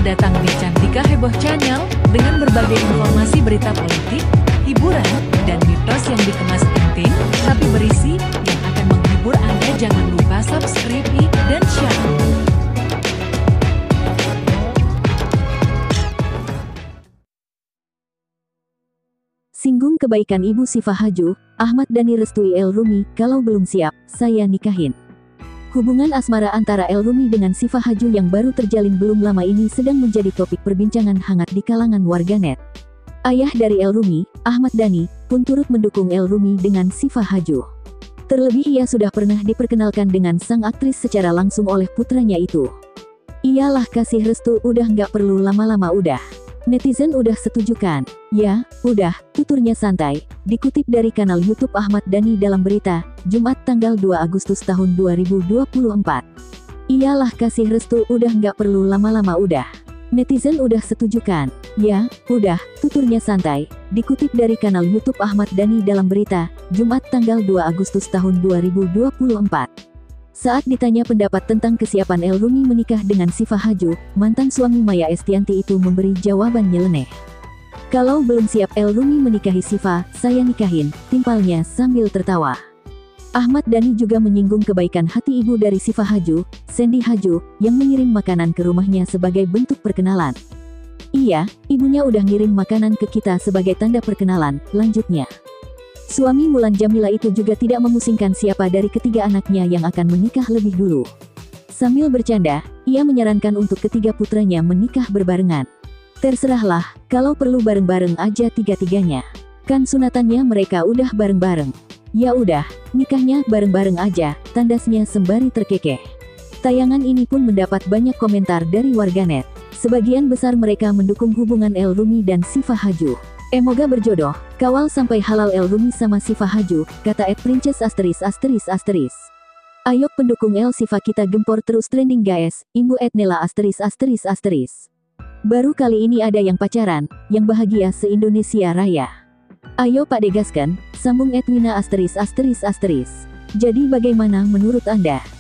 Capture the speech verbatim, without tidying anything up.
Selamat datang di Cantika Heboh Channel dengan berbagai informasi berita politik, hiburan, dan mitos yang dikemas penting tapi berisi yang akan menghibur Anda. Jangan lupa subscribe dan share. Singgung kebaikan Ibu Sifah Haju, Ahmad Dhani restui El Rumi, kalau belum siap, saya nikahin. Hubungan asmara antara El Rumi dengan Sifah Haju yang baru terjalin belum lama ini sedang menjadi topik perbincangan hangat di kalangan warganet. Ayah dari El Rumi, Ahmad Dhani, pun turut mendukung El Rumi dengan Sifah Haju. Terlebih ia sudah pernah diperkenalkan dengan sang aktris secara langsung oleh putranya itu. Iyalah kasih restu udah nggak perlu lama-lama udah. Netizen udah setuju kan? Ya, udah, tuturnya santai. Dikutip dari kanal YouTube Ahmad Dhani dalam berita, Jumat tanggal dua Agustus tahun dua ribu dua puluh empat. Iyalah kasih restu udah nggak perlu lama-lama udah. Netizen udah setuju kan? Ya, udah, tuturnya santai. Dikutip dari kanal YouTube Ahmad Dhani dalam berita, Jumat tanggal dua Agustus tahun dua ribu dua puluh empat. Saat ditanya pendapat tentang kesiapan El Rumi menikah dengan Sifah Haju, mantan suami Maya Estianty itu memberi jawaban nyeleneh. Kalau belum siap El Rumi menikahi Sifah, saya nikahin, timpalnya sambil tertawa. Ahmad Dhani juga menyinggung kebaikan hati ibu dari Sifah Haju, Sandy Haju, yang mengirim makanan ke rumahnya sebagai bentuk perkenalan. Iya, ibunya udah ngirim makanan ke kita sebagai tanda perkenalan, lanjutnya. Suami Mulan Jamila itu juga tidak memusingkan siapa dari ketiga anaknya yang akan menikah lebih dulu. Sambil bercanda, ia menyarankan untuk ketiga putranya menikah berbarengan. Terserahlah, kalau perlu bareng-bareng aja tiga-tiganya. Kan sunatannya mereka udah bareng-bareng. Ya udah, nikahnya bareng-bareng aja, tandasnya sembari terkekeh. Tayangan ini pun mendapat banyak komentar dari warganet. Sebagian besar mereka mendukung hubungan El Rumi dan Sifah Haju. Emoga berjodoh, kawal sampai halal El Rumi sama Sifah Haju, kata at princess asteris asteris asteris. Ayo pendukung El Sifah kita gempor terus trending guys, imbu at Nela asteris asteris asteris. Baru kali ini ada yang pacaran, yang bahagia se-Indonesia Raya. Ayo Pak degaskan, sambung at Wina asteris asteris asteris. Jadi bagaimana menurut Anda?